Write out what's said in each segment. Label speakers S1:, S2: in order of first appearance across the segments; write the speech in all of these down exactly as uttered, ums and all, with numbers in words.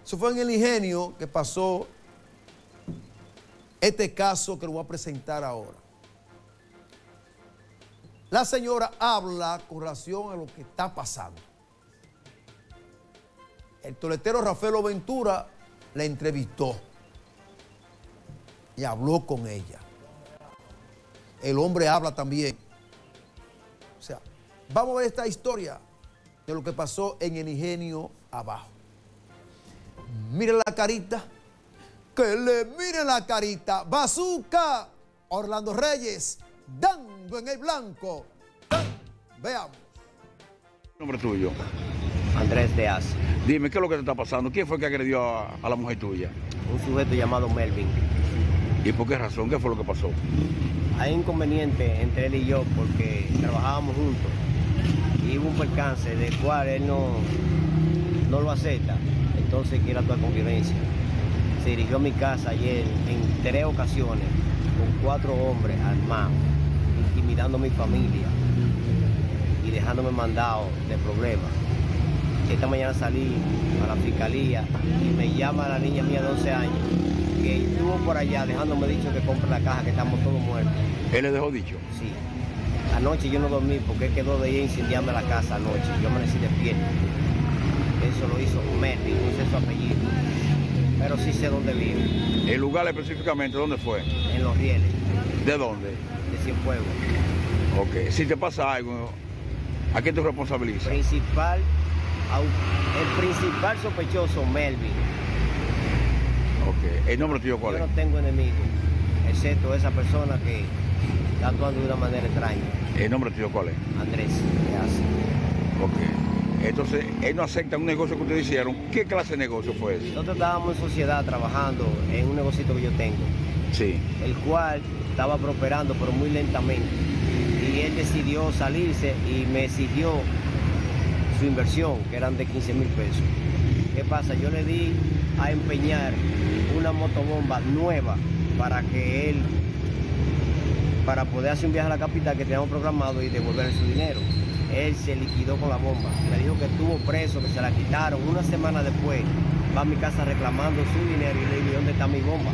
S1: Eso fue en el Ingenio que pasó este caso que lo voy a presentar ahora. La señora habla con relación a lo que está pasando. El toletero Rafael Ventura la entrevistó y habló con ella. El hombre habla también. O sea, vamos a ver esta historia de lo que pasó en el Ingenio abajo. Miren la carita. Que le miren la carita. Bazooka. Orlando Reyes. Dando en el blanco. Veamos.
S2: ¿Nombre tuyo?
S3: Andrés de As.
S2: Dime, ¿qué es lo que te está pasando? ¿Quién fue el que agredió a, a la mujer tuya?
S3: Un sujeto llamado Melvin.
S2: ¿Y por qué razón? ¿Qué fue lo que pasó?
S3: Hay inconveniente entre él y yo porque trabajábamos juntos y hubo un percance del cual él no, no lo acepta, entonces quiere actuar con violencia. Se dirigió a mi casa ayer en tres ocasiones con cuatro hombres armados, intimidando a mi familia y dejándome mandado de problemas. Esta mañana salí a la fiscalía y me llama la niña mía de doce años que estuvo por allá dejándome dicho que compre la caja, que estamos todos muertos.
S2: ¿Él le dejó dicho?
S3: Sí. Anoche yo no dormí porque él quedó de ir a incendiarme la casa anoche. Yo amanecí despierto. Eso lo hizo Melvin, no sé su apellido. Pero sí sé dónde vive.
S2: ¿El lugar específicamente dónde fue?
S3: En Los Rieles.
S2: ¿De dónde?
S3: De Cienfuegos.
S2: Ok. Si te pasa algo, ¿a quién te responsabilizas?
S3: Principal, el principal sospechoso, Melvin.
S2: Ok. ¿El nombre tuyo cuál es?
S3: Yo no tengo enemigo, excepto esa persona que está actuando de una manera extraña.
S2: ¿El nombre tuyo cuál es?
S3: Andrés de As.
S2: Ok. Entonces, él no acepta un negocio que ustedes hicieron. ¿Qué clase de negocio fue ese?
S3: Nosotros estábamos en sociedad trabajando en un negocito que yo tengo.
S2: Sí.
S3: El cual estaba prosperando, pero muy lentamente. Y él decidió salirse y me exigió su inversión, que eran de quince mil pesos. ¿Qué pasa? Yo le di a empeñar una motobomba nueva para que él, para poder hacer un viaje a la capital que teníamos programado y devolverle su dinero. Él se liquidó con la bomba. Me dijo que estuvo preso, que se la quitaron. Una semana después va a mi casa reclamando su dinero y le digo, ¿dónde está mi bomba?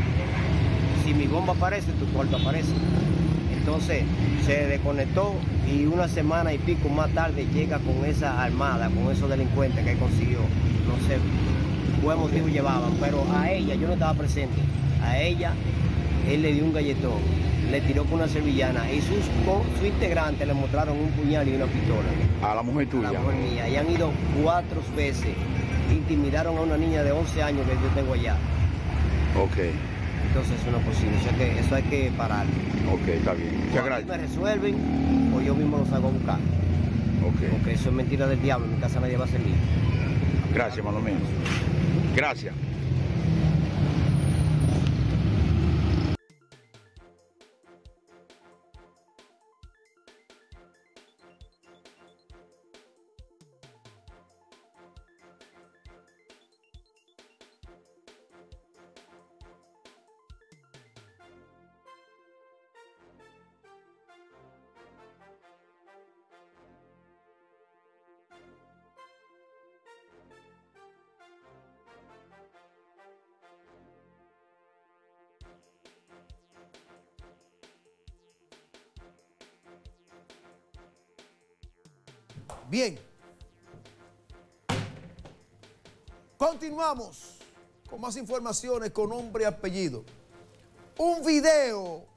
S3: Si mi bomba aparece, tu cuarto aparece. Entonces se desconectó y una semana y pico más tarde llega con esa armada, con esos delincuentes que él consiguió. No sé qué motivo llevaban, pero a ella, yo no estaba presente, a ella él le dio un galletón, le tiró con una sevillana y sus, sus integrantes le mostraron un puñal y una pistola.
S2: ¿A la mujer tuya?
S3: A la mujer mía. Y han ido cuatro veces, intimidaron a una niña de once años que yo tengo allá.
S2: Ok.
S3: Entonces eso no es posible, eso hay que, eso hay que pararlo.
S2: Ok, está bien. Muchas gracias.
S3: Me resuelven o yo mismo los hago buscar.
S2: Ok.
S3: Porque eso es mentira del diablo, en mi casa nadie va a servir.
S2: Gracias, hermano mío. Gracias.
S1: Bien. Continuamos con más informaciones con nombre y apellido. Un video